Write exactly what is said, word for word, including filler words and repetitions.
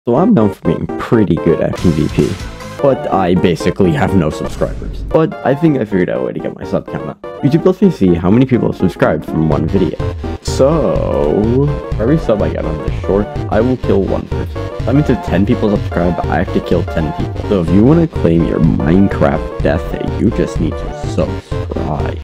So I'm known for being pretty good at PvP, but I basically have no subscribers. But I think I figured out a way to get my sub count up. YouTube lets me see how many people have subscribed from one video. So, for every sub I get on this short, I will kill one person. That means if ten people subscribe, I have to kill ten people. So if you want to claim your Minecraft death, you just need to subscribe.